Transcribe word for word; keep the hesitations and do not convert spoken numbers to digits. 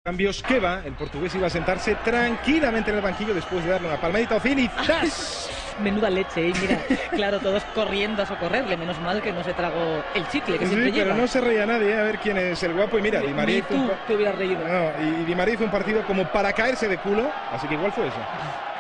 Cambios que va, el portugués iba a sentarse tranquilamente en el banquillo después de darle una palmadita a Ozil y ¡zas! Menuda leche, ¿eh? Mira, claro, todos corriendo a socorrerle, menos mal que no se tragó el chicle que Sí, siempre pero lleva. no se reía nadie, ¿eh? A ver quién es el guapo. Y mira, Di María Ni hizo un tú pa- te hubieras reído. no, y Di María hizo un partido como para caerse de culo, así que igual fue eso.